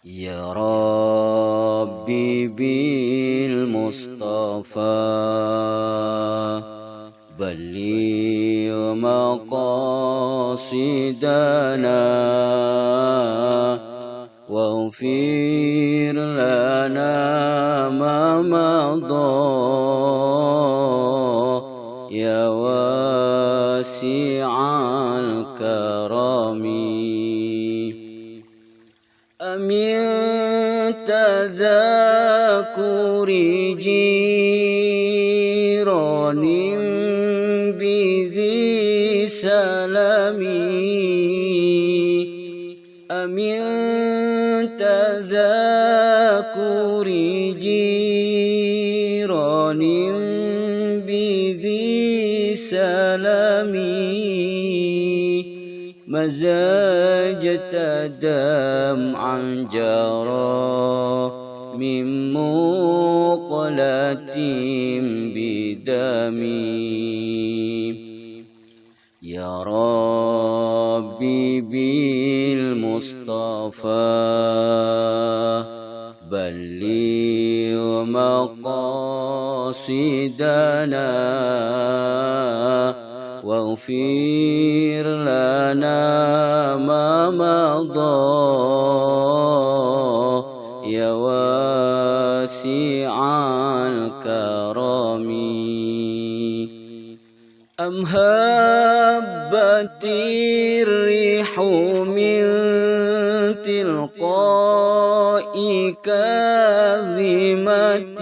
يا ربي بالمصطفى بلغ مقاصدنا واغفر لنا ما مضى يا واسع الكرم. أمن تذاكر جيران بذي سلم أمن تذاكر جيران بذي سلم مزاجت دمعا جرى من مقلة بدمي. يا ربي بالمصطفى بلغ مقاصدنا واغفر لنا ما مضى يا واسع الكرم. أم هبت الريح من تلقاء كاظمة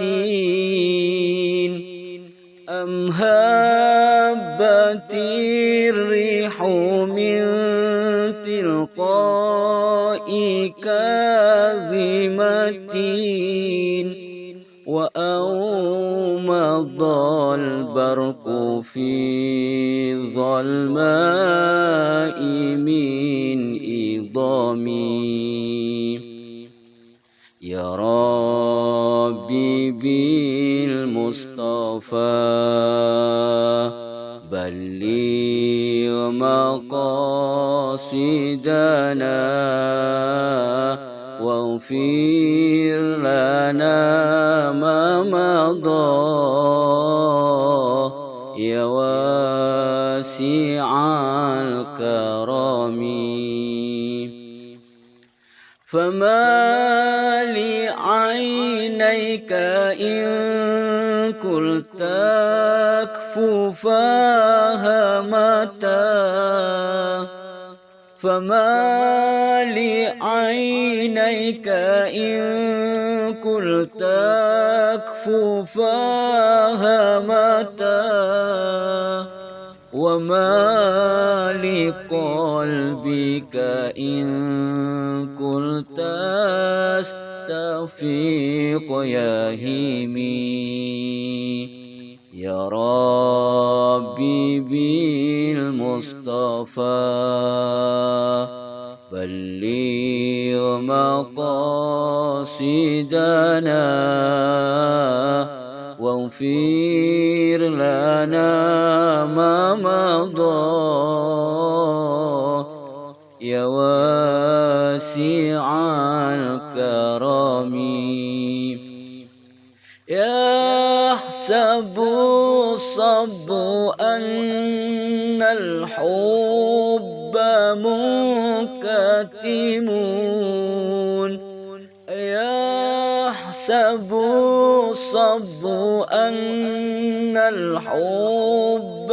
أم هبت الريح من تلقاء كاظمة وأومض البرق في الظلماء من إضامي. يا ربي بالمصطفى بلغ مقاصدنا واغفر لنا ما مضى يا واسع الكرم. فما لعينيك إن قلت أكففاها متى فما لعينيك إن قلت أكففاها متى وما لقلبك إن قلت أستفيق يا هيمي. يا ربي بالمصطفى بلغ مقاصدنا واغفر لنا ما مضى يا واسع الكرم. يحسب الصب أن الحب منكتم يحسب الصب أن الحب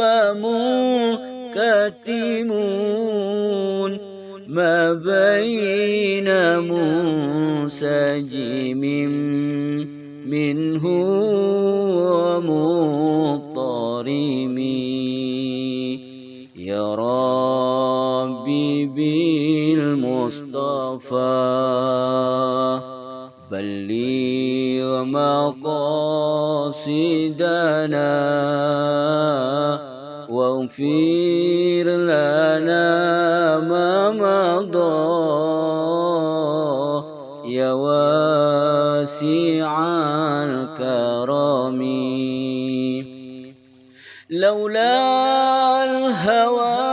منكتم ما بين منسجم منه ومضطرم. يا ربي بالمصطفى بلغ مقاصدنا واغفر لنا ما مضى يا واسع الكرم. لولا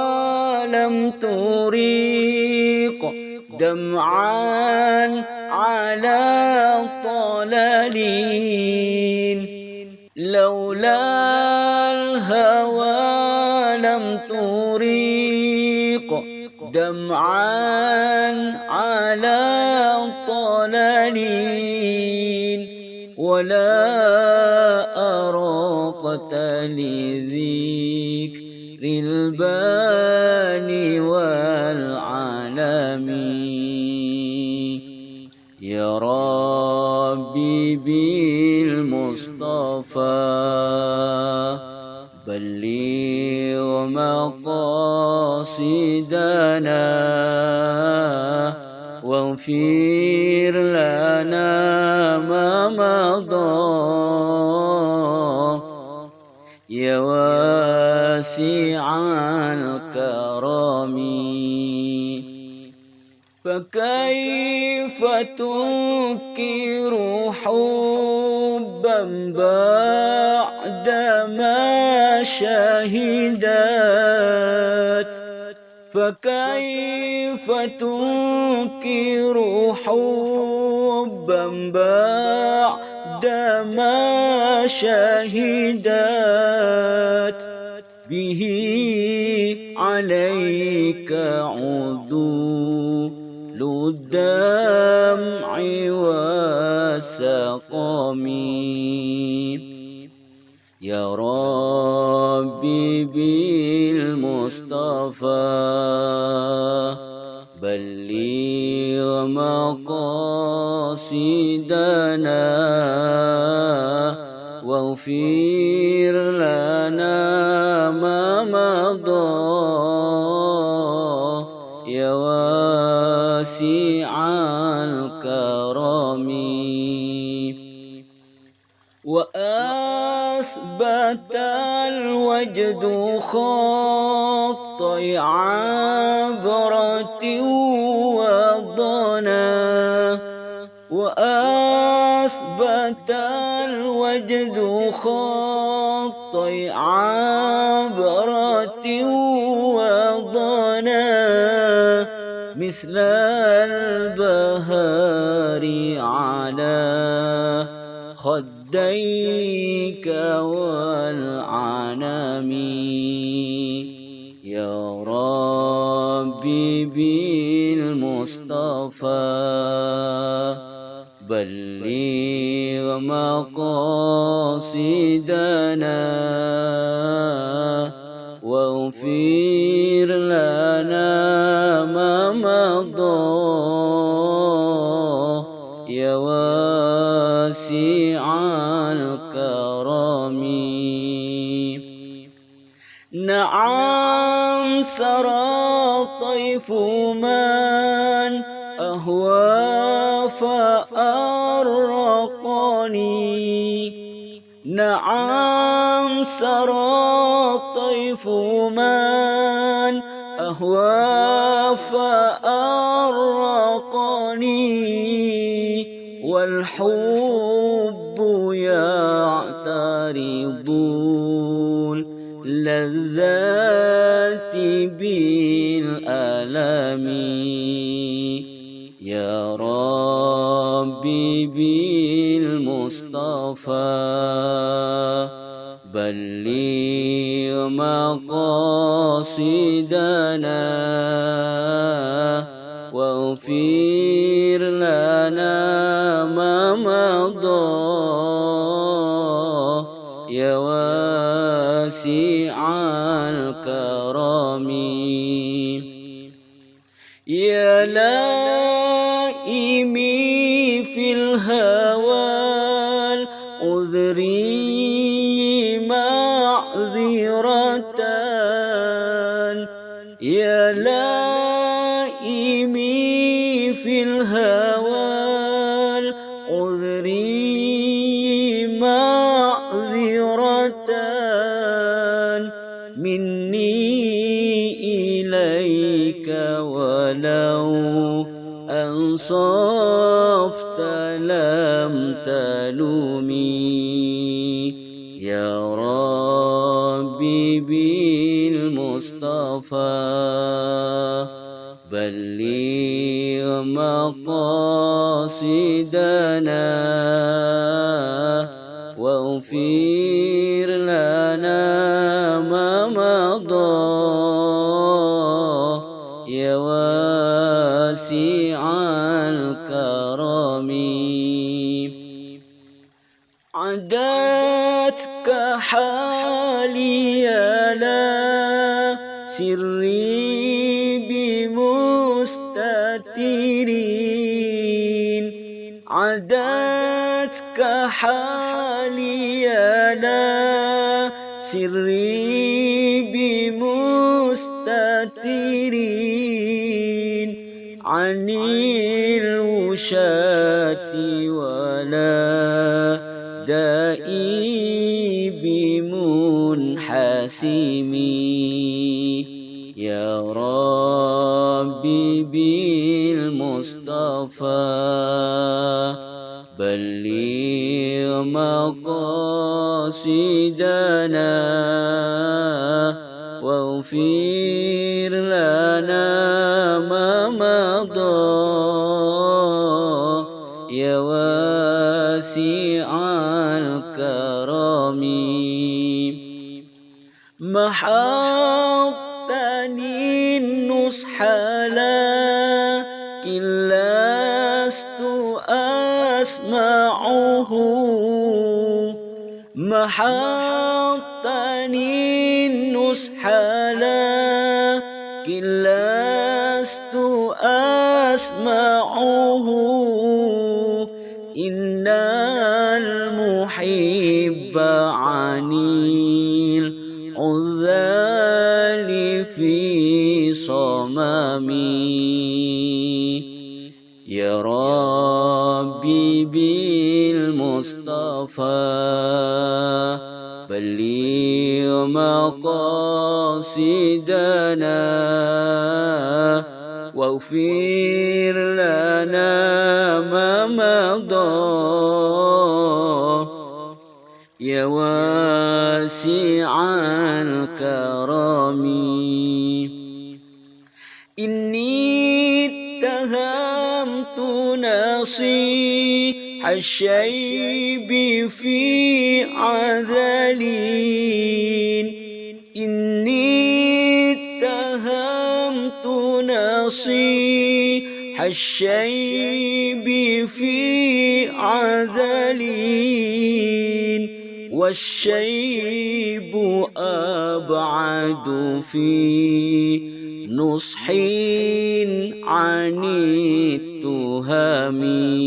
الهوى لم تريق دمعا على الضالين لولا الهوى لم تريق دمعا على الضالين ولا أراقت لذكر الباني والعالمين يا ربي بالمصطفى بلغ مقاصدنا واغفر لنا ما مضى يا واسع الكرم فكيف تنكر حبا بعدما شهدت فكيف تنكر حبا بعدما شهدت به عليك عدول الدمع والسقم يا ربي بالمصطفى بلغ مقاصدنا واغفر لنا ما مضى يا واسع الكرم وأثبت الوجد خطي عبرة وضنا وأثبت الوجد خطي عبرة وضنا مثل البهار على خديك والعنم يا ربي بالمصطفى بلغ مقاصدنا واغفر لنا ما مضى يا واسع الكرم نعم سرى طيف من أهوى فأرقني نعم سرى طيف من أهوى فأرقني والحب يعترض اللذات بالألم يا ربي بالمصطفى بلغ مقاصدنا واغفر لنا ما مضى يا واسع الكرم يا لائمي في الهوى العذري معذرة يا لائمي في الهوى العذري معذرة مني إليك ولو أنصفت لم تلومي يا ربي بالمصطفى بلغ مقاصدنا واغفر لنا ما مضى يا واسع الكرم. عدتك حالي لا سري بمستترين، عدتك حالي لا سري بمستترين عن الوشاة ولا دائي بمنحسم. يا ربي بالمصطفى بلغ مقاصدنا واغفر لنا ما مضى يا واسع الكرم. محوتني النصح لكن لست أسمعه، محوتني النصح لكن لست أسمعه. إن المحب عن العذال في صممي. يا ربي بالمصطفى بلغ مقاصدنا واغفر لنا ما مضى يا واسع الكرم. إني اتهمت نصيح الشيب في عذلين، إني اتهمت نصيح الشيب في عذلين والشيب أبعد في نصح عن التهم.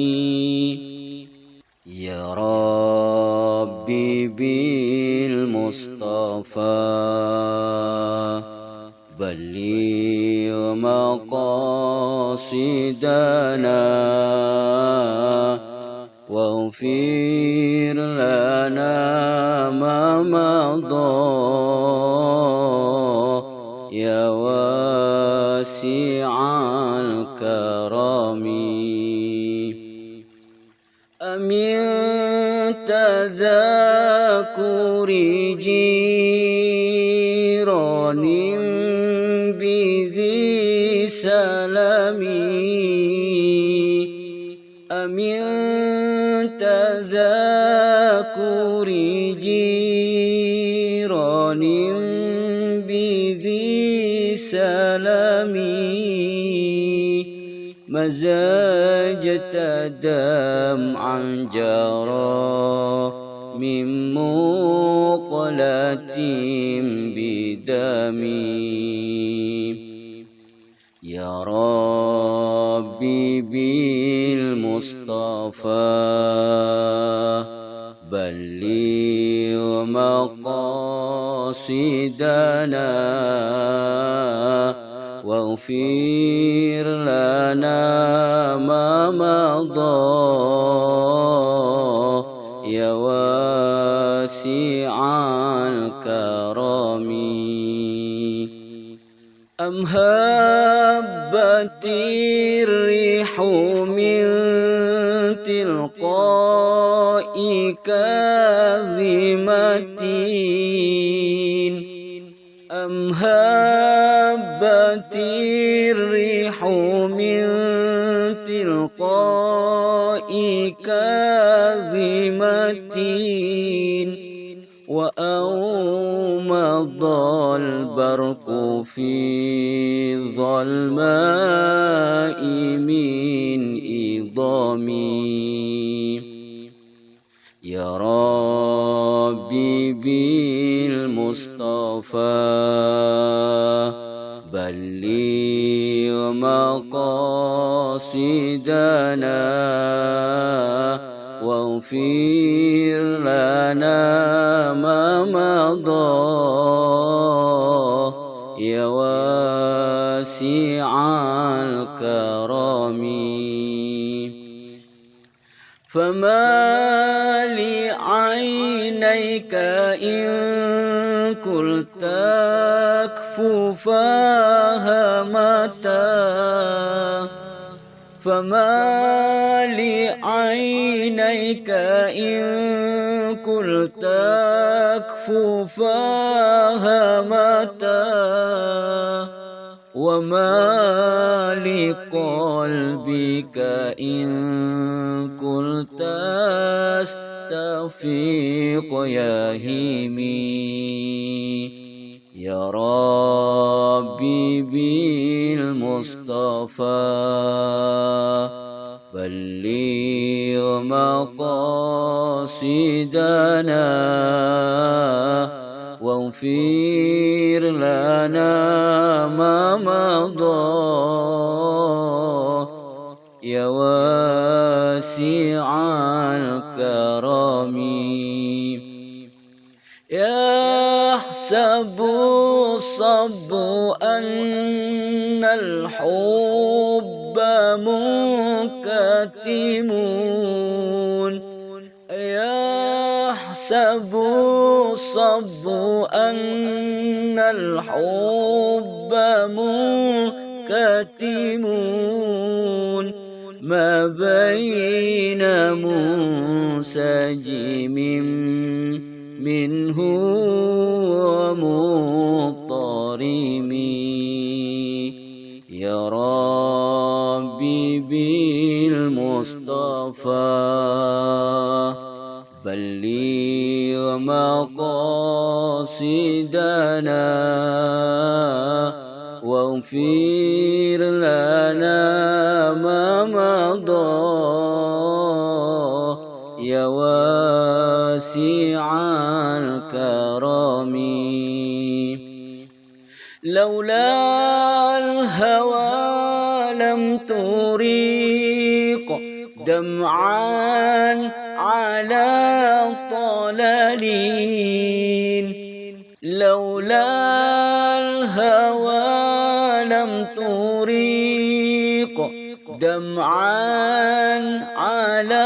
يا ربي بالمصطفى بلغ مقاصدنا واغفر لنا ما مضى يا واسع الكرم. أمن تذاكر جيران بذي سلمي، أمن تذاكر جيران بذي سلمي مزاجت دمعا جرى من مقلة بدمي. يا ربي بالمصطفى بلغ مقاصدنا واغفر لنا ما مضى يا واسع الكرم. أم هبت الريح من تلقاء كاظمة، أم هبت الريح من كاظمة وأومض البرق في ظلماء من إضامي يا ربي بالمصطفى بلغ مقاصدنا واغفر لنا ما مضى يا واسع الكرم فما لعينيك إن قلت أكففاها متى فما لعينيك إن قلت أكففاها متى وما لقلبك إن قلت أستفيق يهيمي يا ربي بالمصطفى بلغ مقاصدنا واغفر لنا ما مضى يا واسع الكرم يحسب الصب أن الحب منكتم يحسب الصب أن الحب منكتم ما بين منسجم منه ومضطرم يا ربي بالمصطفى بلغ مقاصدنا واغفر لنا ما مضى يا واسع الكرم لولا الهوى لم تريق دمعا على طلالين لولا الهوى لم تريق دمعا على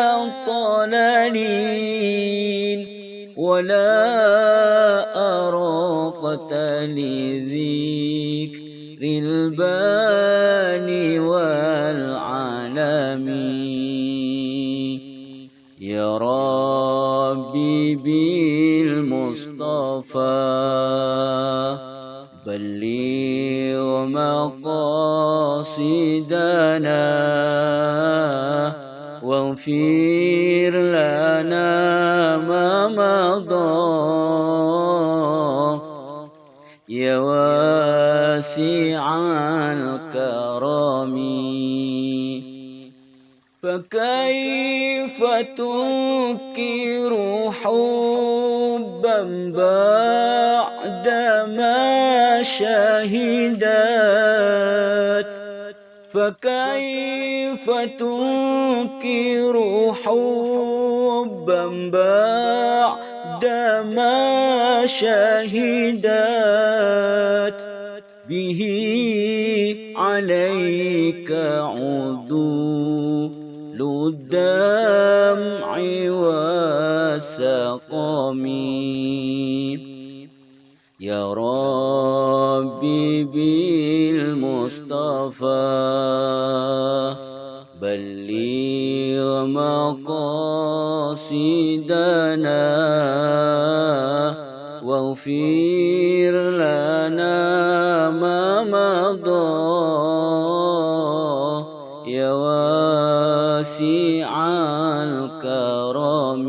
طلالين ولا أراقت لذكر الباني والعالمين يا ربي بالمصطفى بلغ مقاصدنا واغفر لنا ما مضى يا واسع الكرم فكيف تنكر حبا بعدما شهدت فكيف تنكر حبا بعدما شهدت به عليك عدول الدمع والسقم يا ربي بالمصطفى بلغ مقاصدنا واغفر لنا ما مضى يا واسع الكرم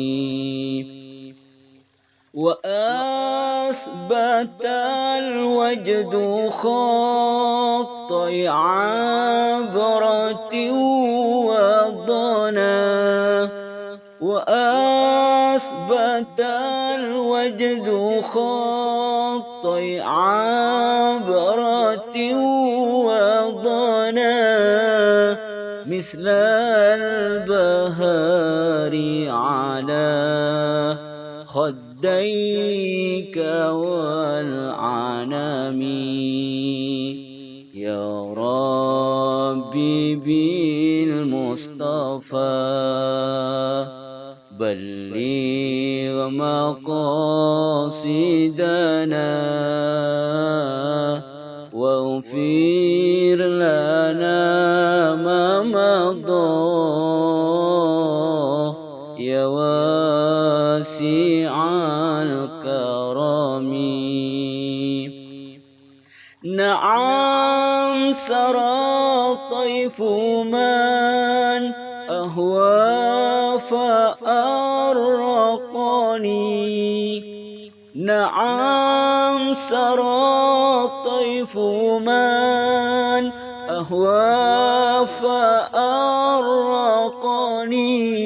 وأثبت الوجد خطي عبرة وضنا وأثبت الوجد خطي عبرة وضنا مثل البهار على خديك والعنم يا ربي بالمصطفى بلغ مقاصدنا واغفر لنا ما مضى يا واسع الكرم نعم سرى طيف من أهوى فأرقني نعم سرى طيف من أهوى فأرقني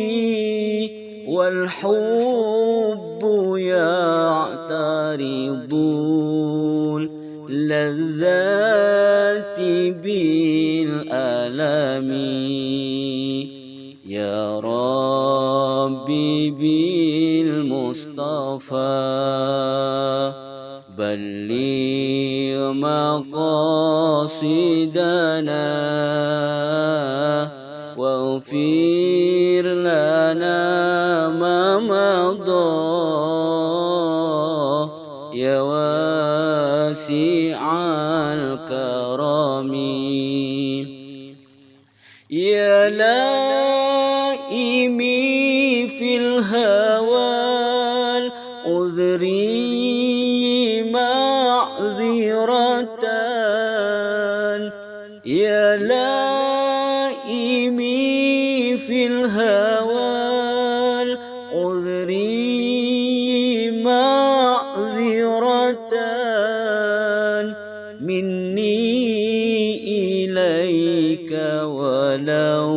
والحب يعترض اللذات بالألم يا ربي بالمصطفى بلغ مقاصدنا واغفر لنا ما مضى يا واسع الكرم يا لائمي في الهوى العذري معذرة يا لائمي في الهوى العذري معذرة مني إليك ولو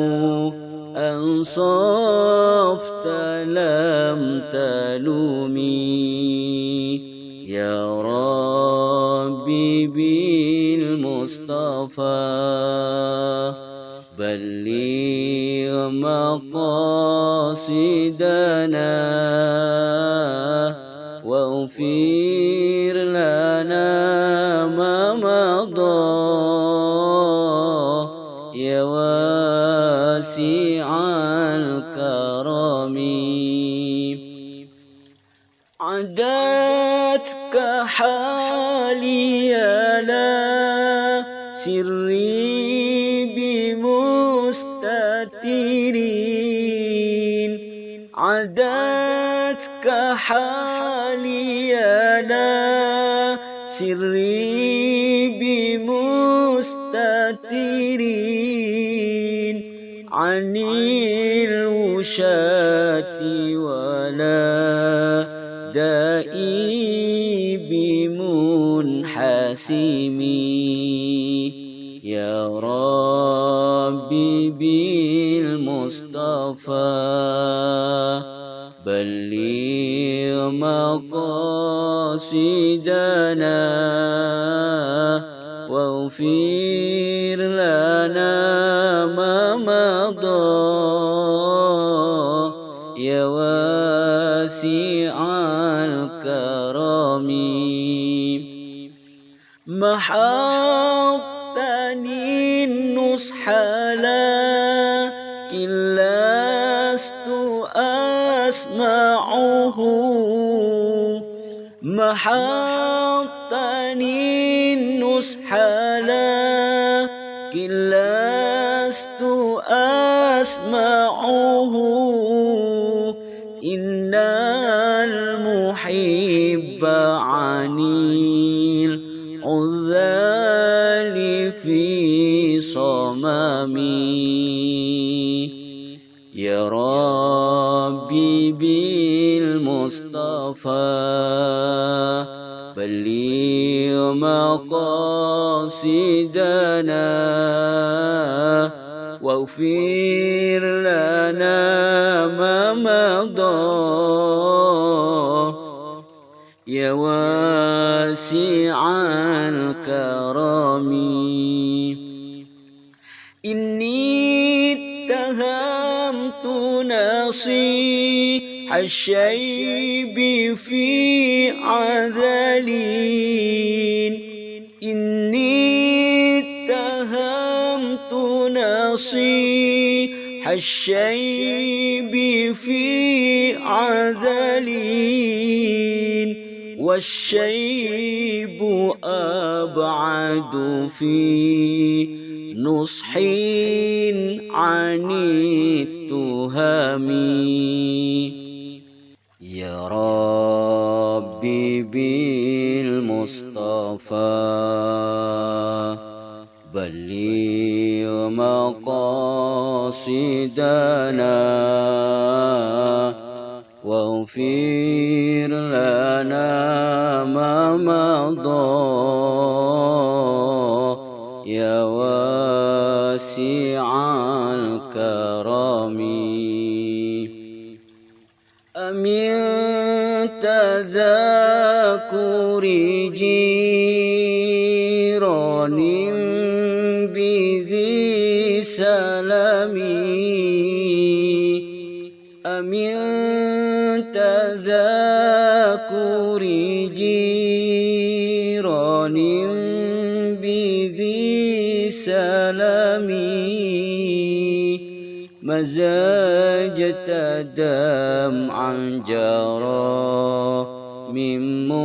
أنصفت لم تلومي يا ربي بالمصطفى بلغ مقاصدنا واغفر لنا ما مضى يا واسع الكرم عدتك حالي لا سري بمستترين عدتك حالي لا سري بمستترين عن الوشاة ولا دائي بمنحسمي يا ربي بالمصطفى بلغ مقاصدنا واغفر لنا ما مضى يا واسع الكرم محقتني النصح لكن لست أسمعه محقتني النصح لكن لست أسمعه إن المحب عن العذال في صممي يا ربي بالمصطفى بلغ مقاصدنا واغفر لنا ما مضى يا واسع الكرم. إني اتهمت نصيح الشيب في عذلين. إني اتهمت نصيح الشيب في عذلين والشيب أبعد في نصح عن التهم. يا ربي بالمصطفى بلغ مقاصدنا واغفر لنا ما مضى يا واسع الكرم. أمن تذاكر جيران بذي سلم. أمن تذاكر جيران بذي سلم مزاجة دمعا جرى من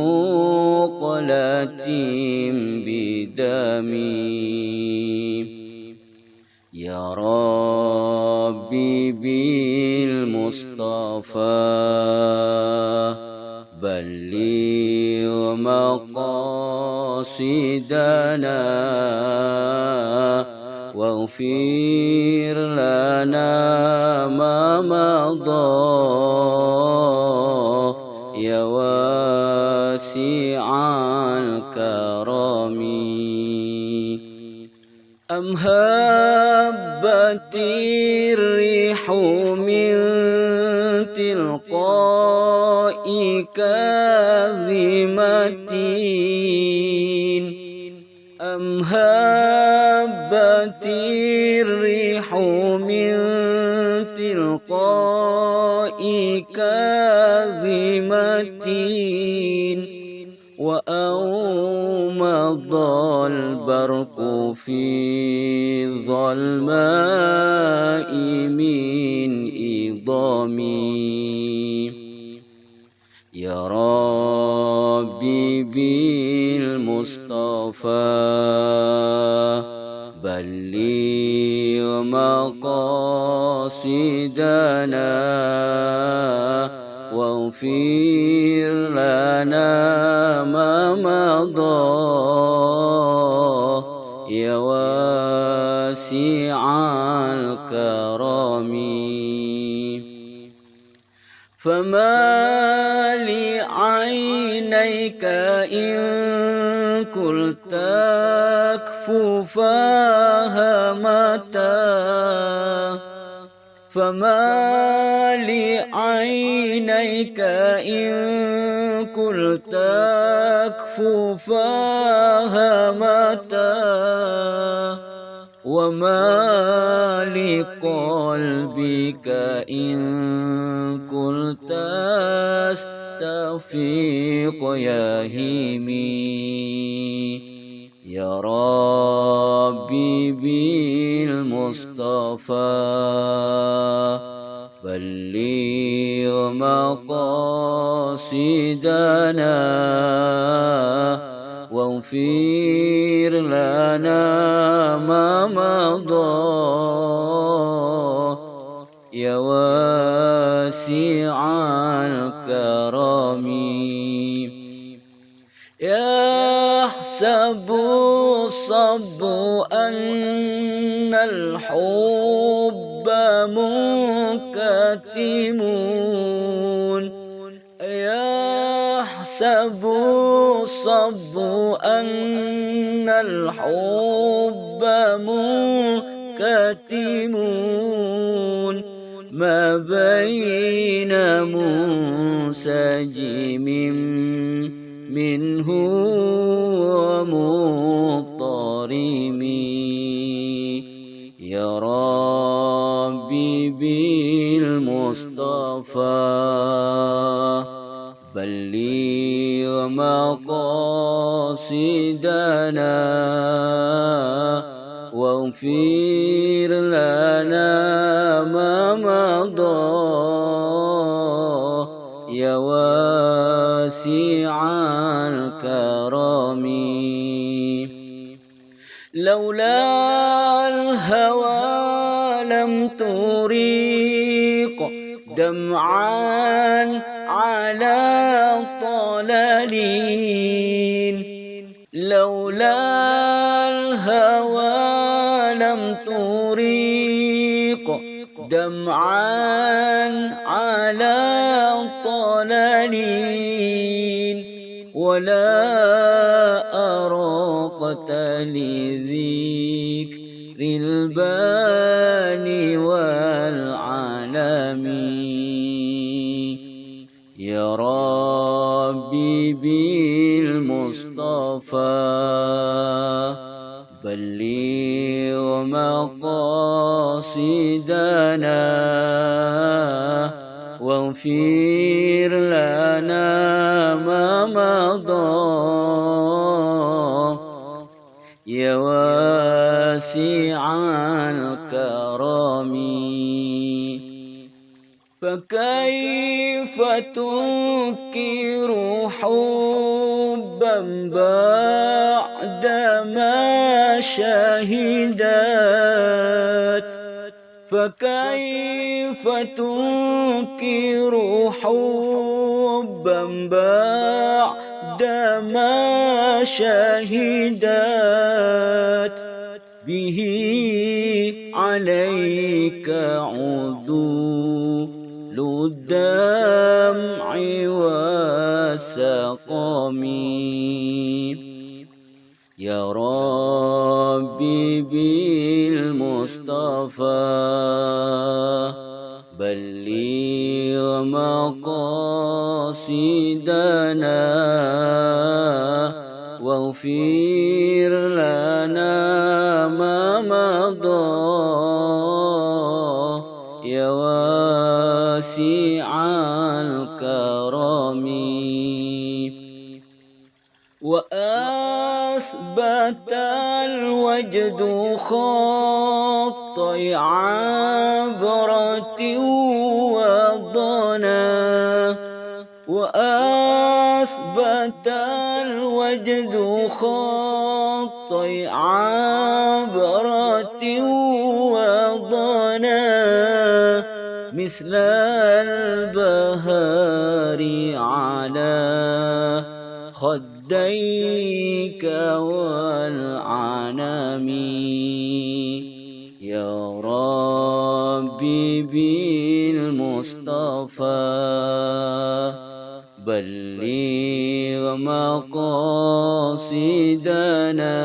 مقلة بدمي. يا ربي بالمصطفى بلغ مقاصدنا واغفر لنا ما مضى يا واسع الكرم. أم هبت الريح من تلقاء كاظمة. أم هبت الريح من تلقاء كاظمة وأومض البرق في ظلماء من إضامي. يا ربي بالمصطفى بلغ مقاصدنا واغفر لنا ما مضى يا واسع الكرم. فما لعينيك إن قلت أكففاها متى. فما لعينيك إن قلت أكففاها متى. وما لقلبك إن قلت استفيق يا هيمي. يا ربي بالمصطفى بلغ مقاصدنا واغفر لنا ما مضى يا واسع الكرم. يحسب الصب أن الحب منكسر كاتمون يحسب الصب أن الحب منكتمون ما بين منسجم منه ومضطرم يا ربي بالمصطفى بلغ مقاصدنا واغفر لنا ما مضى يا واسع الكرم لولا الهوى لم تريق دمعا على طلالين لولا الهوى لم تريق دمعا على طلالين ولا أراقت لذكر الباني والعالمين يا ربي بالمصطفى بلغ مقاصدنا واغفر لنا ما مضى يا واسع الكرم فكيف تنكر حبا بعدما شهدت فكيف تنكر حبا بعدما شهدت به عليك عدول الدمع والسقم يا ربي بالمصطفى بلغ مقاصدنا واغفر لنا ما مضى يا واسع الكرم وأثبت الوجد خطي عبرة وضنا وأثبت الوجد خطي عبرة وضنا مثل البهار على خديك والعنم يا ربي بالمصطفى بلغ مقاصدنا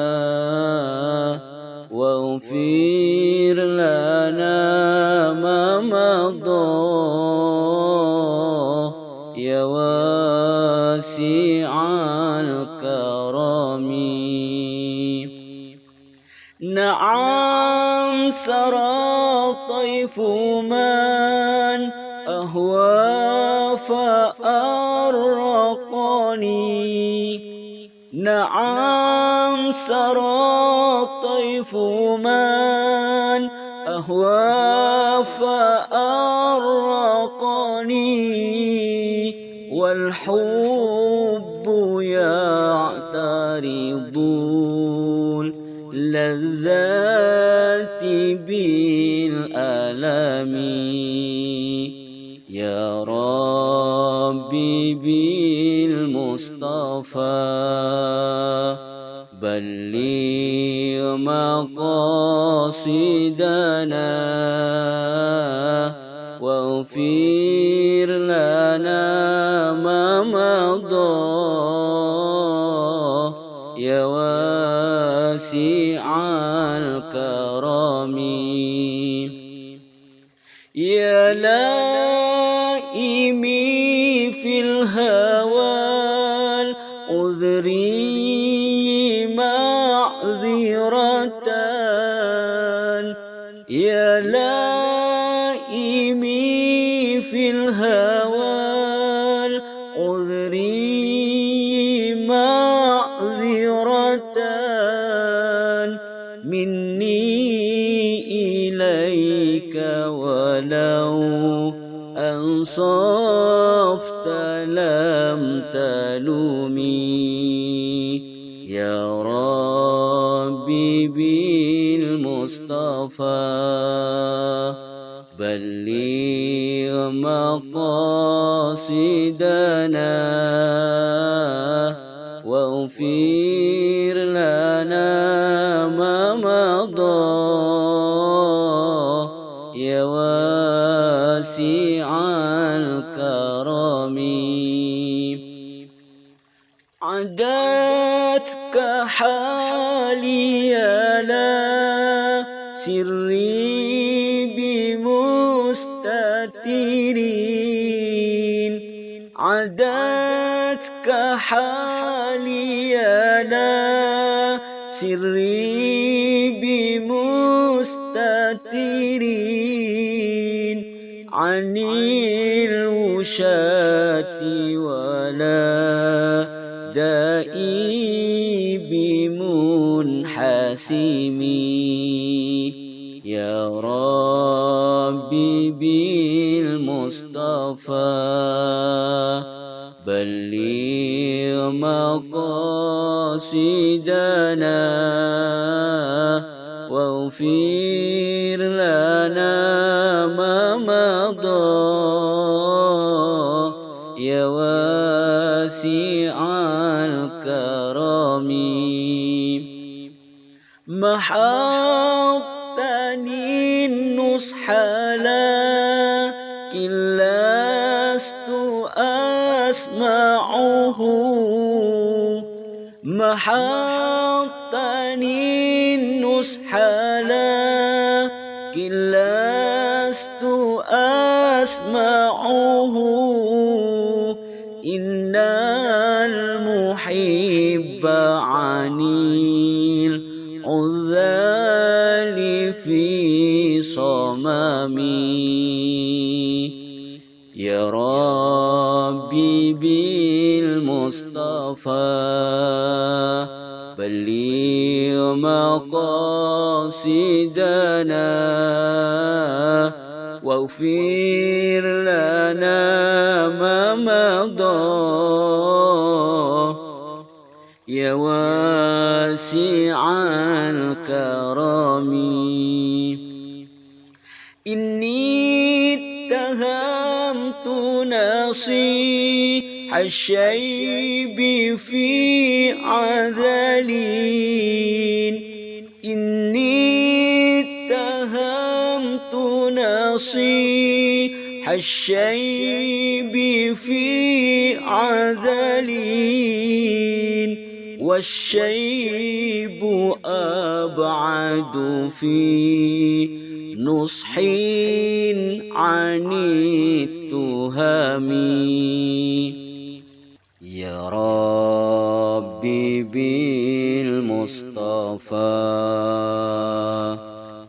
واغفر لنا ما مضى يا واسع الكرم نعم سرى طيف من أهوى فأرقني نعم سرى طيف من أهوى فأرقني والحب يعترض اللذات بالألم يا ربي بالمصطفى بلغ مقاصدنا واغفر لنا ما مضى يا واسع الكرم يا لائمي في الهوى العذري معذرة يا لائمي في الهوى العذري معذرة مني إليك ولو أنصفت لم تلومي يا ربي بالمصطفى بلغ مقاصدنا واغفر لنا ما مضى يا واسع الكرم عدتك حالي لا سري بمستترين عدتك حالي لا سري بمستترين عن الوشاة ولا دائي بمنحسمي يا ربي بالمصطفى بلغ مقاصدنا واغفر لنا ما مضى يا واسع الكرم محضتني النصح لكن لست أسمعه محضتني النصح لكن لست أسمعه إن المحب عن العذال في صممي يا ربي بالمصطفى بلغ مقاصدنا واغفر لنا ما مضى يا واسع الكرم إني اتهمت نصيح الشيب في عذلين إني اتهمت نصيح الشيب في عذلين والشيب أبعد في نصح عن التهم يا ربي بالمصطفى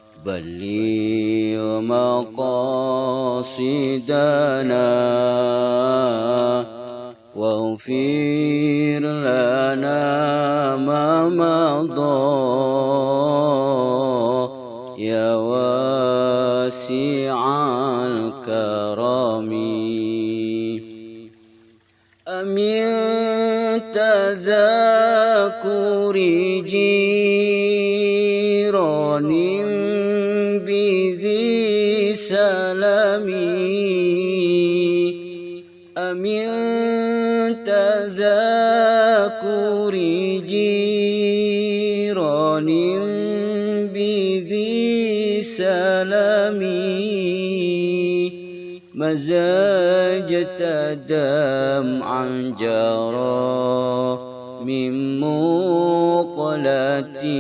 بلغ مقاصدنا واغفر لنا ما مضى يا واسع الكرم أمن تذاكر جيران بذي سلمي أمن تذاكر جيران بذي سلمي مزاجة دمعا جرى من مقلة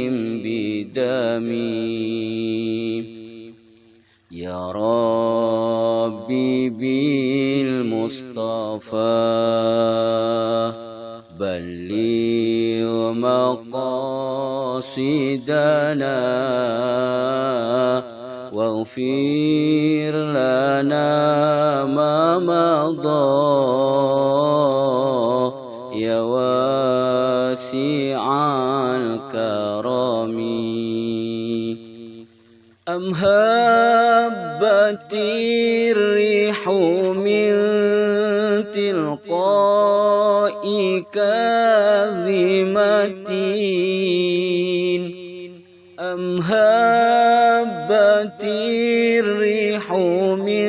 بدمي. يا ربي بالمصطفى بلغ مقاصدنا واغفر لنا ما مضى يا واسع الكرم. أم هبت الريح من تلقاء كاظمة أم هبت الريح من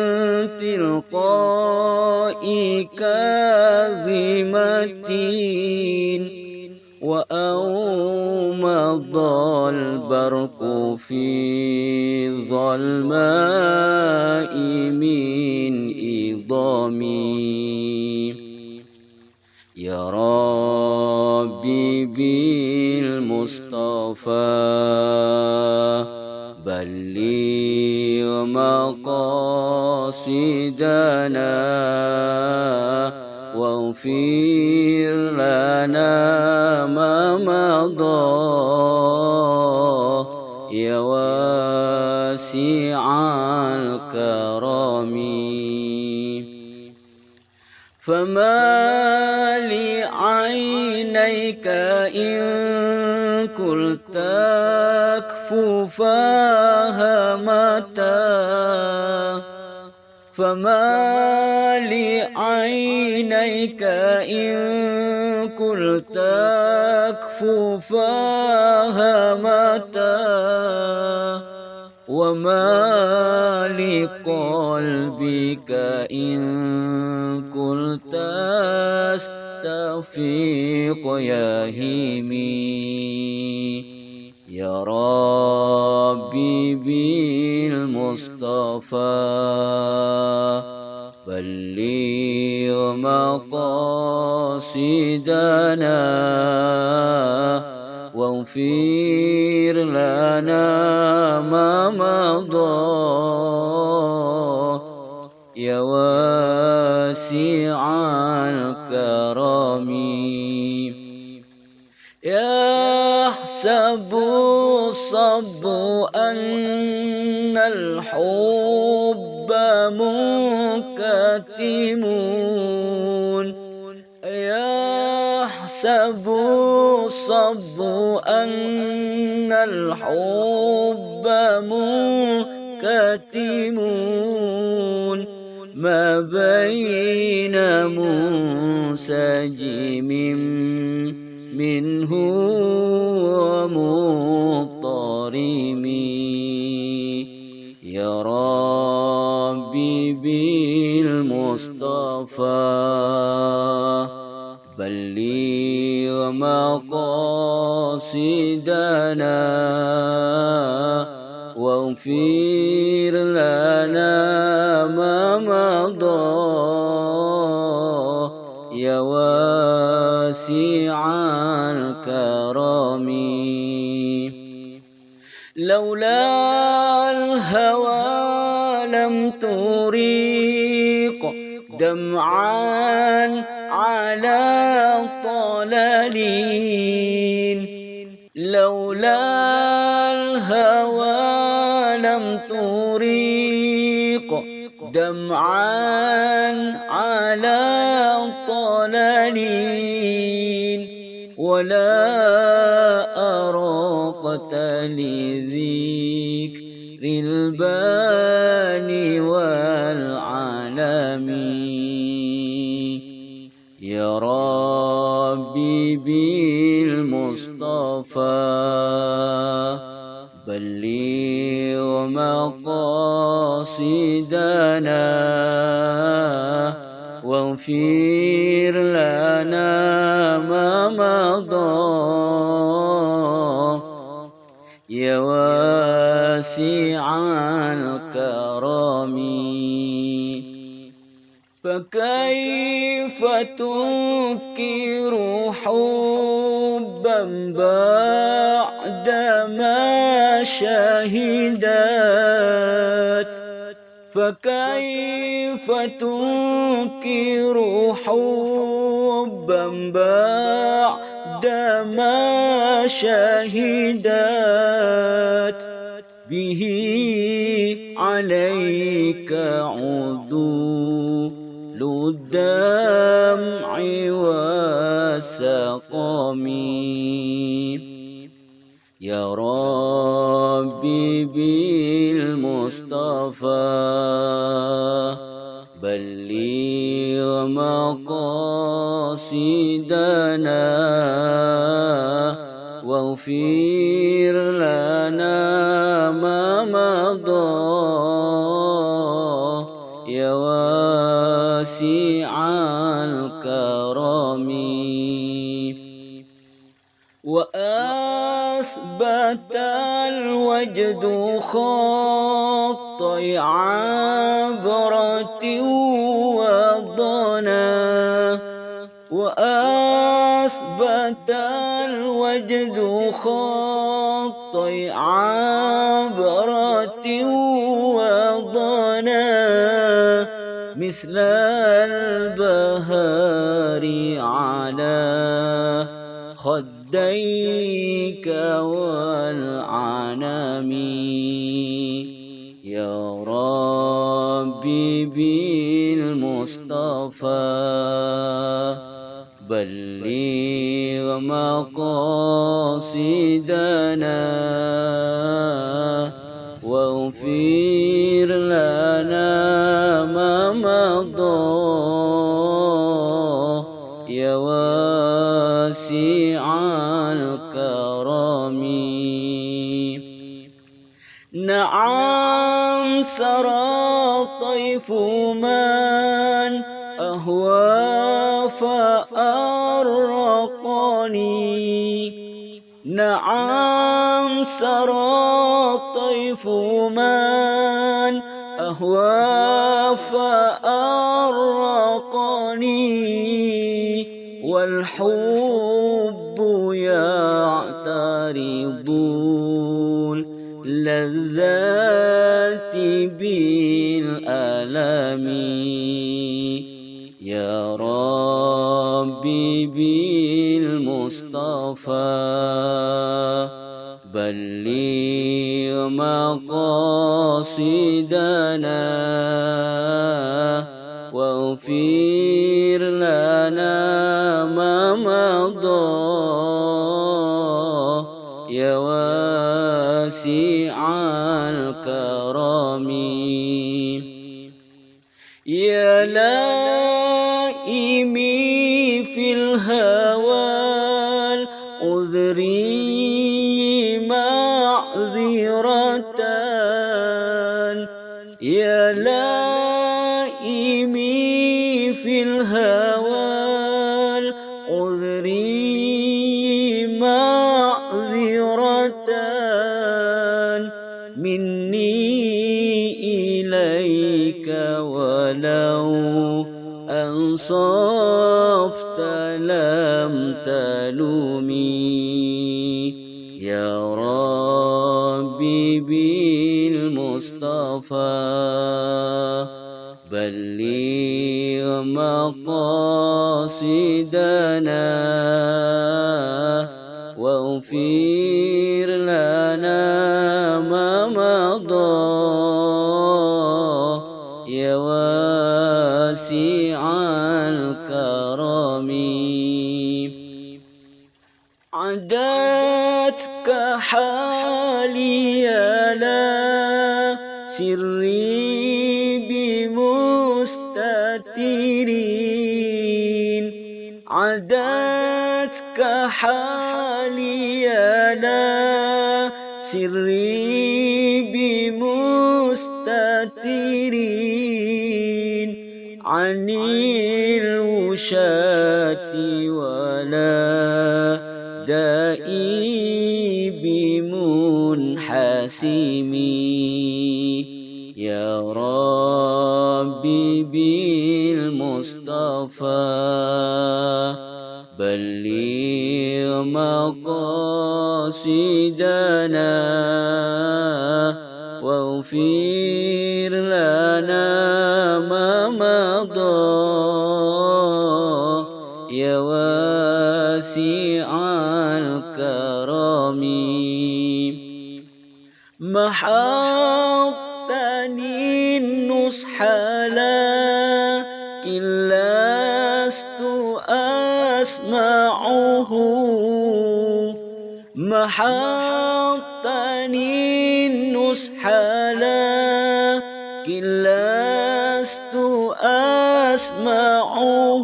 تلقاء كاظمة وأومض البرق في الظلماء من إضامي. يا ربي بالمصطفى بلغ مقاصدنا واغفر لنا ما مضى يا واسع الكرم. فما لعينيك إن قلت أكففاها متى فما لعينيك إن قلت أكففاها متى وما لقلبك إن قلت أستفيق يهيمي. يا ربي بالمصطفى بلغ مقاصدنا واغفر لنا ما مضى يا واسع الكرم. يحسب الصب أن الحب منكتم يحسب الصب أن الحب منكتم ما بين منسجم منه ومضطرم. يا ربي بالمصطفى بلغ مقاصدنا واغفر لنا ما مضى يا واسع الكرم. لولا الهوى لم تريق دمعا على طلالين لولا الهوى لم تريق دمعا على طلالين ولا أراقت لذكر الباني والعالم. يا ربي بالمصطفى بلغ مقاصدنا واغفر لنا ما مضى يا واسع الكرم. فكيف تنكر حبا بعدما شهدت فكيف تنكر حبا بعدما شهدت به عليك عدول الدمع والسقم يا ربي بالمصطفى بلغ مقاصدنا واغفر لنا ما مضى يا واسع الكرم وأثبت الوجد خطي عبرة وضنا وأثبت الوجد خطي عبرة وضنا مثل البهار على خديك والعنم يا ربي بالمصطفى بلغ مقاصدنا واغفر لنا ما مضى يا واسع الكرم نعم سرى طيف من أهوى فأرقني نعم سرى طيف من أهوى فأرقني والحب يعترض اللذات بالألم يا ربي بالمصطفى بلغ مقاصدنا واغفر لنا ما مضى يا واسع الكرم يا لائمي في الهوى العذري معذرة يا لائمي في الهوى العذري معذرة مني إليك ولو أنصفت لم تلومي يا ربي بالمصطفى بلغ مقاصدنا واغفر لنا ما مضى يا واسع الكرم عدتك حالي لا سري بمستترين عدتك حالي لا سري بمستترين عن الوشاة ولا دائي بمنحسمي يا ربي بالمصطفى بلغ مقاصدنا واغفر لنا ما مضى يا واسع الكرم محوتني النصح لكن لست أسمعه محوتني النصح لكن لست أسمعه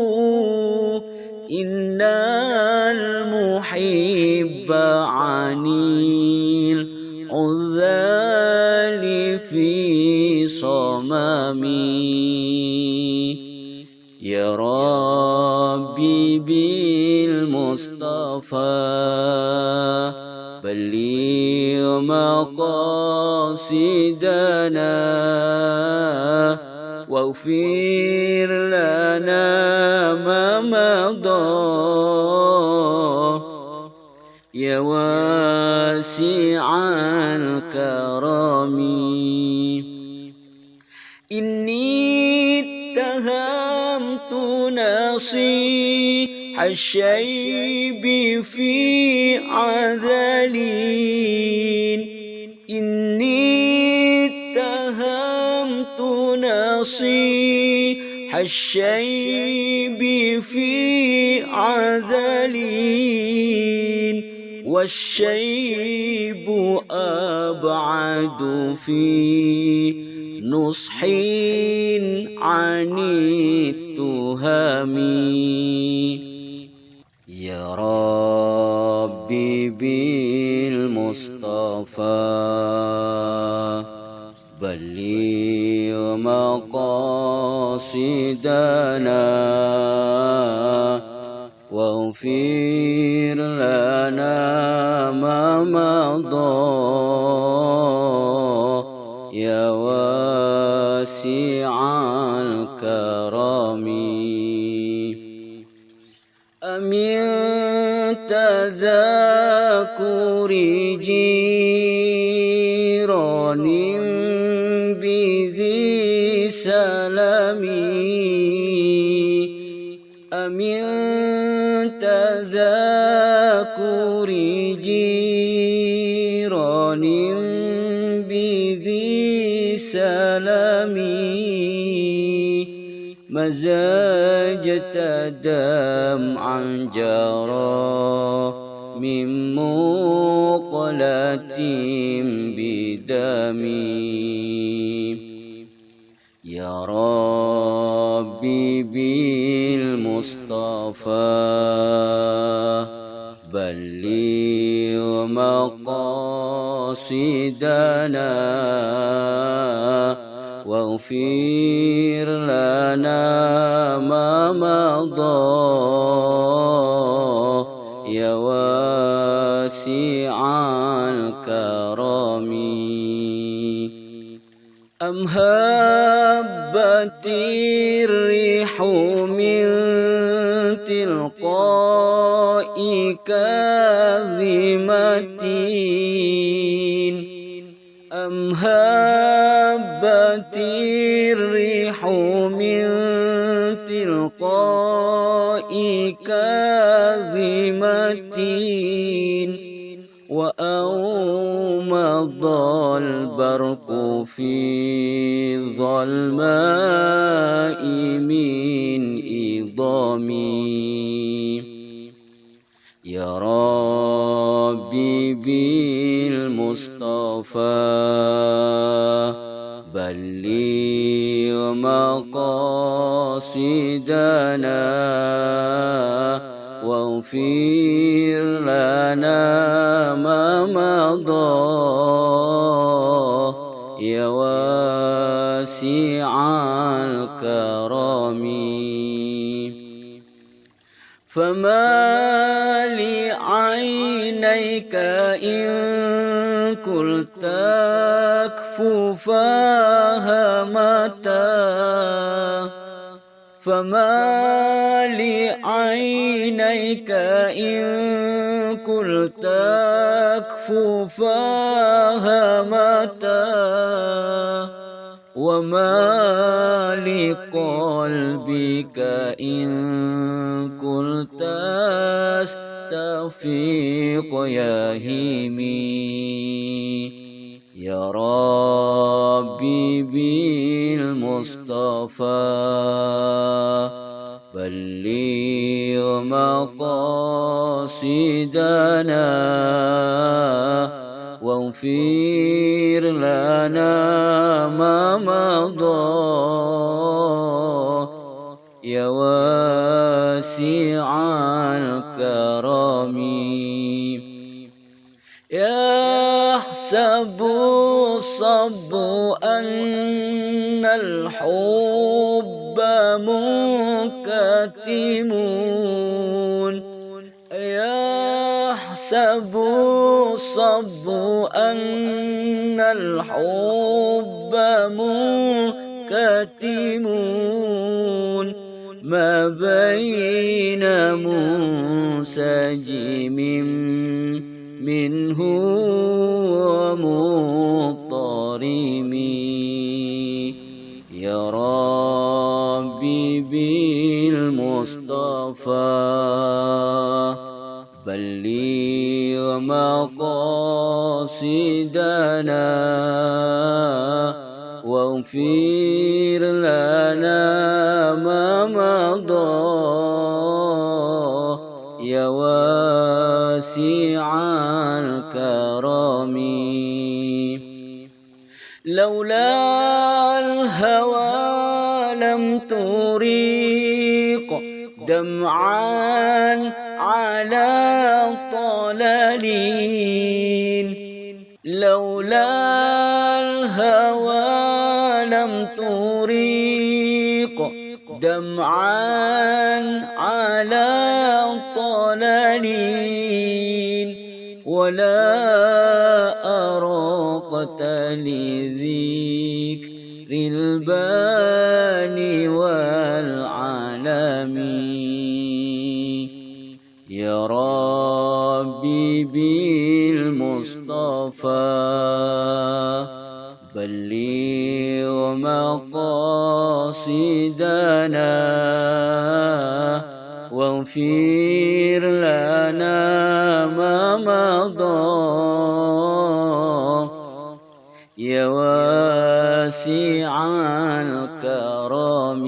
إن المحب عن العذال في صممي يا ربي بالمصطفى بلغ مقاصدنا واغفر لنا ما مضى يا واسع الكرم إني اتهمت نصيح الشيب في عذلين إني اتهمت نصيح الشيب في عذلين والشيب أبعد في نصح عن التهم يا ربي بالمصطفى بلغ مقاصدنا واغفر لنا ما مضى يا واسع الكرم أمن تذاكر جيران بذي سلم أمن تذاكر جيران بذي سلم مزاجة دمعا جرى من مقلة بدمي يا ربي بالمصطفى بلغ مقاصدنا واغفر لنا ما مضى يا واسع الكرم أم هبت الريح من تلقاء كاظمة أم هبت الريح من تلقاء كاظمة وأومض البرق في ظلماء من إضامي يا ربي بالمصطفى بلغ مقاصدنا واغفر لنا ما مضى يا واسع الكرم فما لعينيك إن قلت تكفو فهمتا فما لعينيك إن قلت تكفو فهمتا وما لقلبك إن قلت استفيق يا هيمي يا ربي بالمصطفى بلغ مقاصدنا واغفر لنا ما مضى يا واسع الكرم يحسب الصب أن الحب منكتم يحسب الصب أن الحب منكتم ما بين منسجم منه ومضطرم يا ربي بالمصطفى بلغ مقاصدنا واغفر لنا ما مضى يا واسع الكرم لولا الهوى لم تريق دمعا على طلالين لولا الهوى لم تريق دمعا على طلالين ولا أراقت لذكر الباني والعالمين يا ربي بالمصطفى بلغ مقاصدنا واغفر لنا ما مضى يا واسع الكرم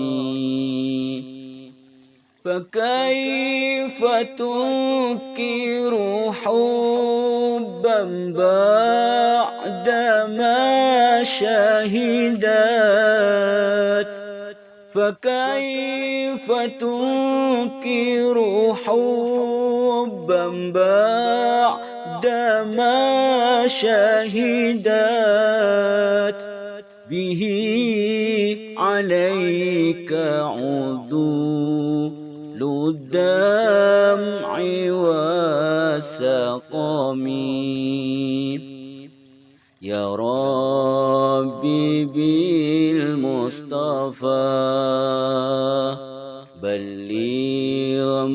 فكيف تنكر حبا بعدما شهدت فكيف تنكر حبا بعدما شهدت به عليك عدول الدمع والسقم يا ربي بالمصطفى بلغ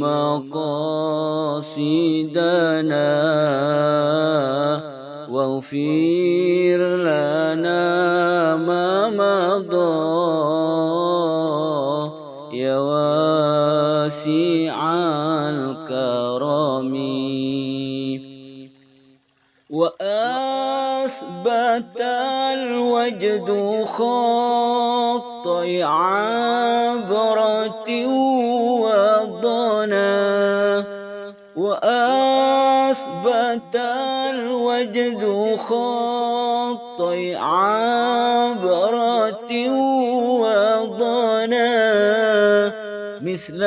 مقاصدنا واغفر لنا ما مضى يا واسع الكرم وأثبت الوجد خطي عبرة وضنا وأثبت الوجد خطي عبرة وضنا مثل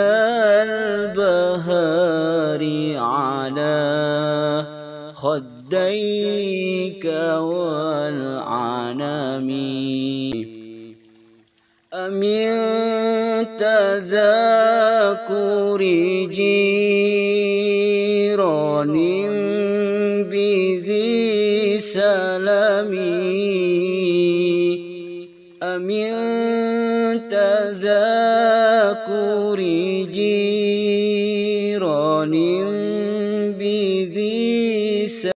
البهار على خديك والعنم أمن تذاكر جيران بذي سلام تذاكر جيران بذي